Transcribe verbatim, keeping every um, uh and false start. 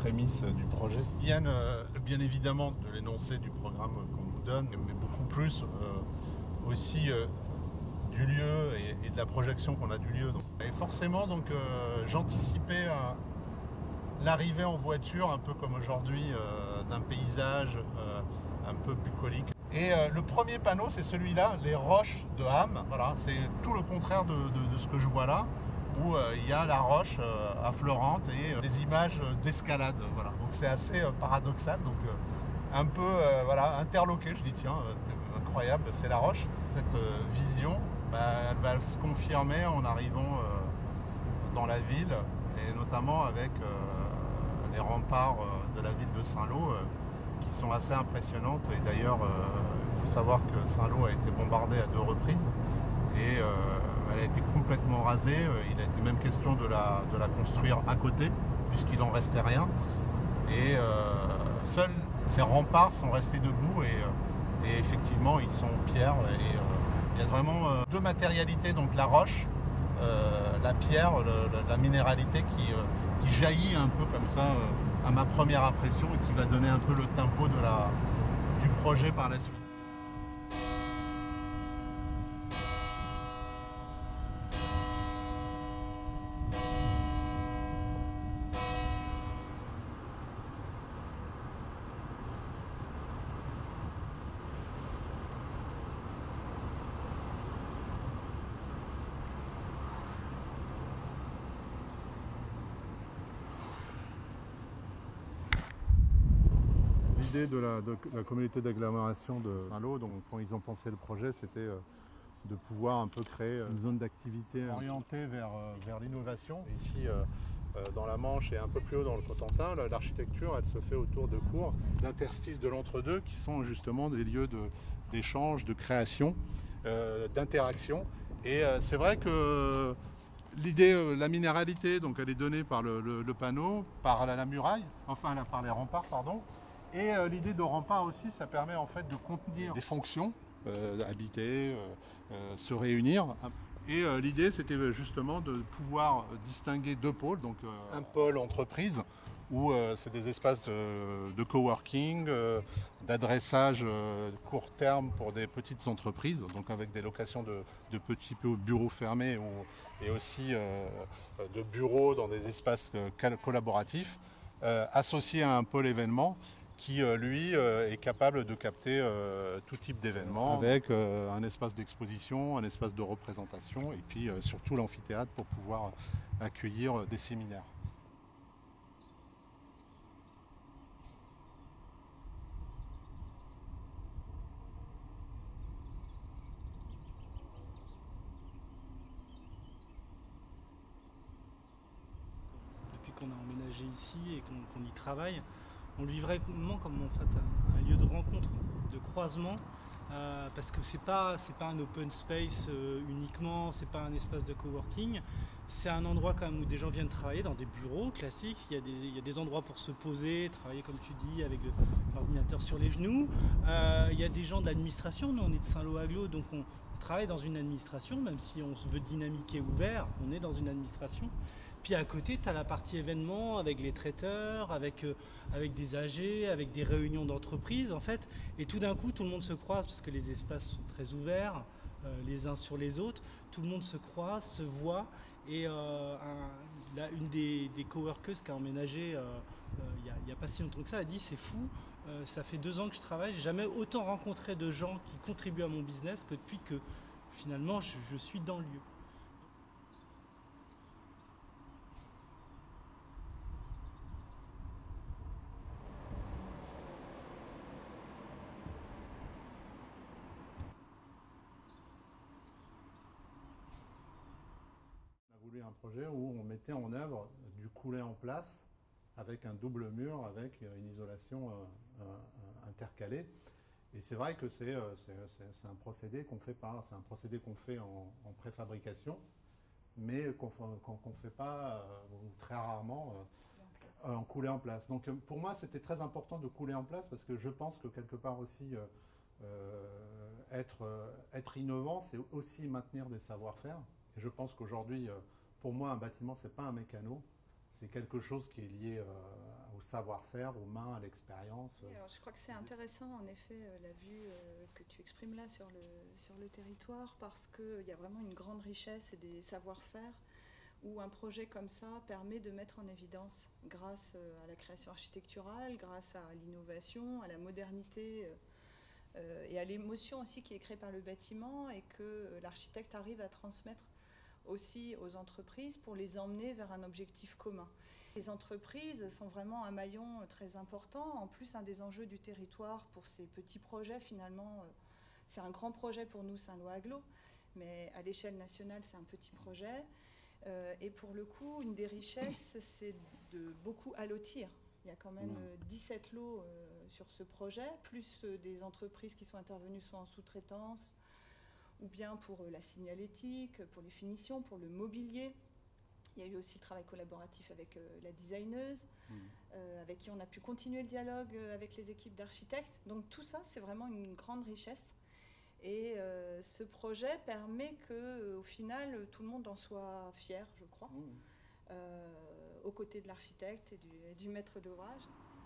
prémices du projet viennent euh, bien évidemment de l'énoncé du programme qu'on nous donne, mais beaucoup plus euh, aussi euh, du lieu et, et de la projection qu'on a du lieu. Donc. Et forcément, donc, euh, j'anticipais euh, l'arrivée en voiture, un peu comme aujourd'hui, euh, d'un paysage euh, un peu bucolique. Et euh, le premier panneau, c'est celui-là, les roches de Ham. Voilà, c'est tout le contraire de, de, de ce que je vois là, où euh, il y a la roche euh, affleurante et euh, des images d'escalade. Voilà. Donc c'est assez euh, paradoxal, donc euh, un peu euh, voilà, interloqué. Je dis tiens, euh, incroyable, c'est la roche. Cette euh, vision, bah, elle va se confirmer en arrivant euh, dans la ville, et notamment avec euh, les remparts euh, de la ville de Saint-Lô, euh, qui sont assez impressionnantes. Et d'ailleurs, euh, il faut savoir que Saint-Lô a été bombardée à deux reprises et euh, elle a été complètement rasée. Il a été même question de la, de la construire à côté, puisqu'il n'en restait rien. Et euh, seuls ces remparts sont restés debout, et, et effectivement, ils sont en pierre. Et euh, il y a vraiment euh, deux matérialités, donc la roche, euh, la pierre, le, le, la minéralité qui, euh, qui jaillit un peu comme ça euh, à ma première impression, et qui va donner un peu le tempo de la, du projet par la suite. L'idée de la, de la communauté d'agglomération de Saint-Lô, donc quand ils ont pensé le projet, c'était euh, de pouvoir un peu créer une zone d'activité orientée vers, euh, vers l'innovation. Ici, euh, euh, dans la Manche et un peu plus haut dans le Cotentin, l'architecture, elle se fait autour de cours d'interstices de l'entre-deux, qui sont justement des lieux d'échange, de, de création, euh, d'interaction. Et euh, c'est vrai que l'idée, euh, la minéralité, donc elle est donnée par le, le, le panneau, par la, la muraille, enfin la, par les remparts, pardon. Et euh, l'idée de rempart aussi, ça permet en fait de contenir des fonctions, euh, habiter, euh, euh, se réunir. Et euh, l'idée, c'était justement de pouvoir distinguer deux pôles. Donc euh, un pôle entreprise, où euh, c'est des espaces de, de coworking, euh, d'adressage euh, court terme pour des petites entreprises, donc avec des locations de, de petits bureaux fermés, ou, et aussi euh, de bureaux dans des espaces euh, collaboratifs, euh, associés à un pôle événement, qui euh, lui euh, est capable de capter euh, tout type d'événements, avec euh, un espace d'exposition, un espace de représentation, et puis euh, surtout l'amphithéâtre pour pouvoir accueillir euh, des séminaires. Depuis qu'on a emménagé ici et qu'on qu'on y travaille, on le vivrait vraiment comme en fait un, un lieu de rencontre, de croisement, euh, parce que c'est pas c'est pas un open space euh, uniquement, c'est pas un espace de coworking, c'est un endroit quand même où des gens viennent travailler dans des bureaux classiques. Il y a des, il y a des endroits pour se poser, travailler comme tu dis avec l'ordinateur sur les genoux. Euh, il y a des gens de l'administration. Nous on est de Saint-Lô-Agglo, donc on travaille dans une administration, même si on se veut dynamique et ouvert, on est dans une administration. Puis à côté, tu as la partie événement avec les traiteurs, avec, euh, avec des A G, avec des réunions d'entreprise en fait. Et tout d'un coup, tout le monde se croise parce que les espaces sont très ouverts, euh, les uns sur les autres. Tout le monde se croise, se voit. Et euh, un, là, une des, des coworkers qui a emménagé euh, euh, il n'y a, a pas si longtemps que ça a dit c'est fou, euh, ça fait deux ans que je travaille, j'ai jamais autant rencontré de gens qui contribuent à mon business que depuis que finalement je, je suis dans le lieu. Un projet où on mettait en œuvre du coulé en place avec un double mur, avec une isolation euh, euh, intercalée. Et c'est vrai que c'est euh, un procédé qu'on fait pas, c'est un procédé qu'on fait en, en préfabrication, mais qu'on qu ne fait pas, euh, ou très rarement, euh, en coulé en place. Donc pour moi, c'était très important de couler en place, parce que je pense que quelque part aussi, euh, euh, être, euh, être innovant, c'est aussi maintenir des savoir-faire. Et je pense qu'aujourd'hui, euh, pour moi, un bâtiment, c'est pas un mécano, c'est quelque chose qui est lié euh, au savoir-faire, aux mains, à l'expérience. Oui, alors je crois que c'est intéressant, en effet, euh, la vue euh, que tu exprimes là sur le, sur le territoire, parce qu'il y a vraiment une grande richesse et des savoir-faire où un projet comme ça permet de mettre en évidence, grâce à la création architecturale, grâce à l'innovation, à la modernité euh, et à l'émotion aussi qui est créée par le bâtiment, et que l'architecte arrive à transmettre aussi aux entreprises pour les emmener vers un objectif commun. Les entreprises sont vraiment un maillon très important. En plus, un des enjeux du territoire pour ces petits projets, finalement, c'est un grand projet pour nous, Saint-Lô-Aglo, mais à l'échelle nationale, c'est un petit projet. Euh, et pour le coup, une des richesses, c'est de beaucoup allotir. Il y a quand même euh, dix-sept lots euh, sur ce projet, plus euh, des entreprises qui sont intervenues soit en sous-traitance, ou bien pour euh, la signalétique, pour les finitions, pour le mobilier. Il y a eu aussi le travail collaboratif avec euh, la designeuse, mmh. euh, avec qui on a pu continuer le dialogue euh, avec les équipes d'architectes. Donc tout ça, c'est vraiment une grande richesse. Et euh, ce projet permet qu'au final, tout le monde en soit fier, je crois, mmh. euh, aux côtés de l'architecte et du, et du maître d'ouvrage.